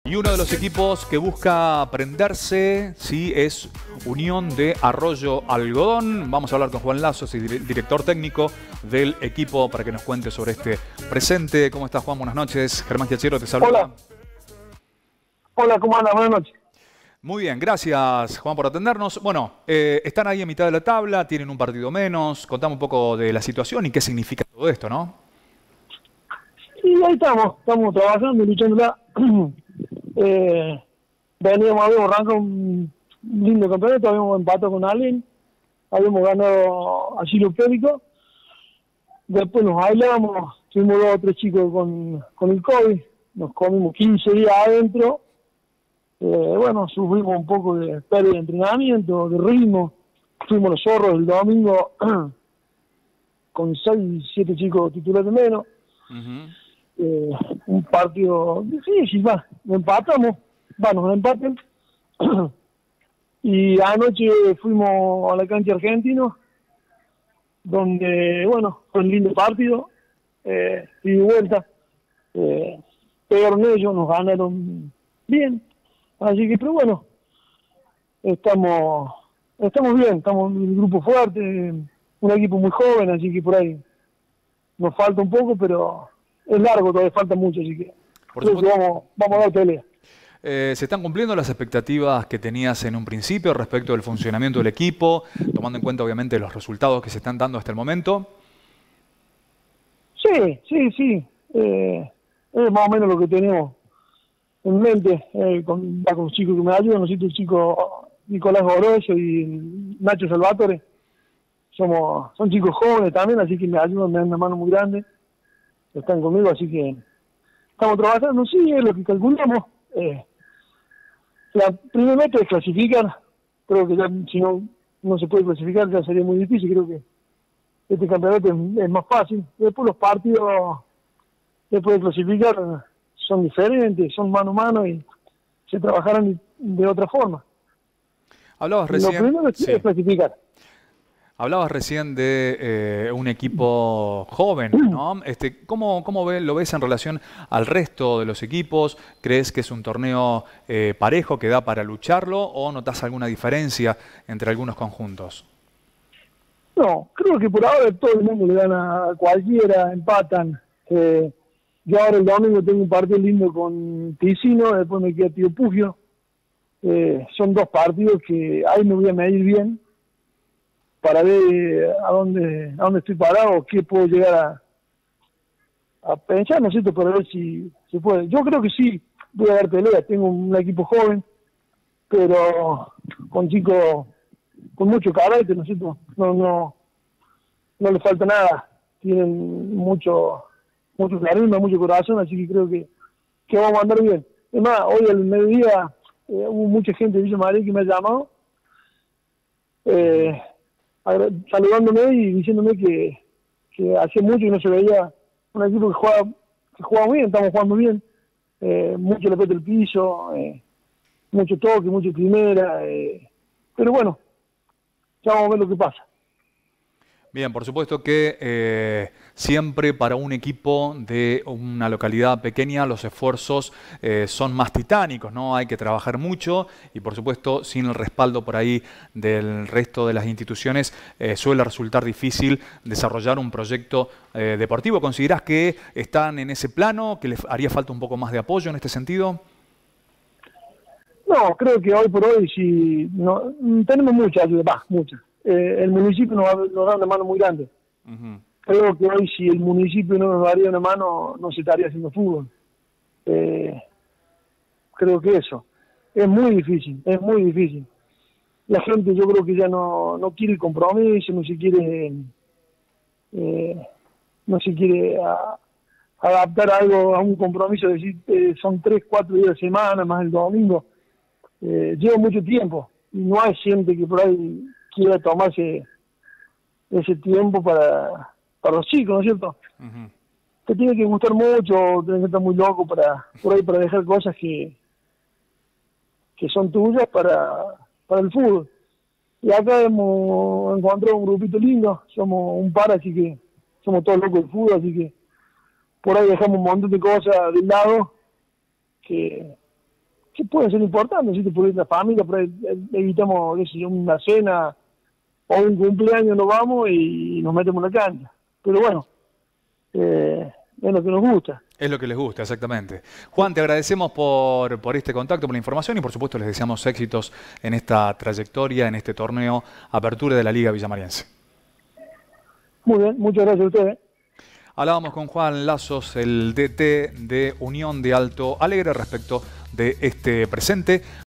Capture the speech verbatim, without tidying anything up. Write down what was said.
Y uno de los equipos que busca aprenderse, sí, es Unión de Arroyo Algodón. Vamos a hablar con Juan Lazo, director técnico del equipo, para que nos cuente sobre este presente. ¿Cómo estás, Juan? Buenas noches. Germán Giachero te saluda. Hola. Hola, ¿cómo andas? Buenas noches. Muy bien, gracias, Juan, por atendernos. Bueno, eh, están ahí en mitad de la tabla, tienen un partido menos. Contame un poco de la situación y qué significa todo esto, ¿no? Y ahí estamos, estamos trabajando y luchándola. Eh, veníamos, habíamos arrancado un lindo campeonato, habíamos empatado con alguien, habíamos ganado asilo público, después nos aislamos, tuvimos dos o tres chicos con, con el COVID, nos comimos quince días adentro, eh, bueno, sufrimos un poco de pérdida de entrenamiento, de ritmo, fuimos los zorros el domingo con seis, siete chicos titulares menos. Uh-huh. Eh, un partido difícil, va, nos empatamos, va, nos empaten. Y anoche fuimos a la cancha Argentino, donde, bueno, fue un lindo partido, eh, y de vuelta, eh, pegaron ellos, nos ganaron bien, así que, pero bueno, estamos, estamos bien, estamos en un grupo fuerte, un equipo muy joven, así que por ahí nos falta un poco, pero es largo, todavía falta mucho, así que, Por creo que vamos, vamos a dar pelea. Eh, ¿Se están cumpliendo las expectativas que tenías en un principio respecto del funcionamiento del equipo, tomando en cuenta obviamente los resultados que se están dando hasta el momento? Sí, sí, sí. Eh, es más o menos lo que tenemos en mente, eh, con, con los chicos que me ayudan, nosotros el chico Nicolás Goroso y Nacho Salvatore. Somos, son chicos jóvenes también, así que me ayudan, me dan una mano muy grande. Están conmigo, así que estamos trabajando, sí, es lo que calculamos. Eh, la primera meta es clasificar, creo que ya si no, no se puede clasificar ya sería muy difícil, creo que este campeonato es, es más fácil. Después los partidos, después de clasificar, son diferentes, son mano a mano y se trabajarán de otra forma. Hablabas recién, lo primero es, sí. es clasificar. Hablabas recién de eh, un equipo joven, ¿no? Este, ¿Cómo, cómo ve, lo ves en relación al resto de los equipos? ¿Crees que es un torneo eh, parejo que da para lucharlo o notas alguna diferencia entre algunos conjuntos? No, creo que por ahora todo el mundo le gana a cualquiera, empatan. Eh, yo ahora el domingo tengo un partido lindo con Ticino, después me queda Tío Pugio. Eh, son dos partidos que ahí me voy a medir bien para ver a dónde a dónde estoy parado, qué puedo llegar a, a pensar, ¿no es cierto?, para ver si se puede. Yo creo que sí, voy a dar pelea, tengo un equipo joven, pero con chicos con mucho carácter, ¿no es cierto?, no, no, no le falta nada, tienen mucho, mucho carisma, mucho corazón, así que creo que, que vamos a andar bien. Es más, hoy al mediodía eh, hubo mucha gente de Villa María que me ha llamado, eh, saludándome y diciéndome que, que hacía mucho que no se veía un equipo que juega, que juega bien, estamos jugando bien, eh, mucho le peta el piso, eh, mucho toque, mucho primera, eh, pero bueno, ya vamos a ver lo que pasa. Bien, por supuesto que eh, siempre para un equipo de una localidad pequeña los esfuerzos eh, son más titánicos, ¿no? Hay que trabajar mucho y por supuesto sin el respaldo por ahí del resto de las instituciones eh, suele resultar difícil desarrollar un proyecto eh, deportivo. ¿Considerás que están en ese plano, que les haría falta un poco más de apoyo en este sentido? No, creo que hoy por hoy sí, no, tenemos mucha ayuda, va, mucha. Eh, el municipio nos, nos da una mano muy grande. Uh-huh. Creo que hoy si el municipio no nos daría una mano, no se estaría haciendo fútbol. Eh, creo que eso. Es muy difícil, es muy difícil. La gente yo creo que ya no, no quiere el compromiso, no se quiere eh, no se quiere a, adaptar a algo, a un compromiso, decir eh, son tres, cuatro días de semana, más el domingo. Eh, lleva mucho tiempo y no hay gente que por ahí quiera tomarse ese tiempo para, para los chicos, ¿no es cierto? Uh-huh. Te tiene que gustar mucho, tienes que estar muy loco para por ahí para dejar cosas que que son tuyas para, para el fútbol. Y acá hemos encontrado un grupito lindo, somos un par, así que somos todos locos del fútbol, así que por ahí dejamos un montón de cosas de lado que, que pueden ser importantes, ¿sí? Por la familia, por ahí, evitamos qué sé yo, una cena o un cumpleaños, nos vamos y nos metemos en la cancha. Pero bueno, eh, es lo que nos gusta. Es lo que les gusta, exactamente. Juan, te agradecemos por, por este contacto, por la información y por supuesto les deseamos éxitos en esta trayectoria, en este torneo Apertura de la Liga Villamariense. Muy bien, muchas gracias a ustedes. Hablábamos con Juan Lazos, el D T de Unión de Alto Alegre, respecto de este presente.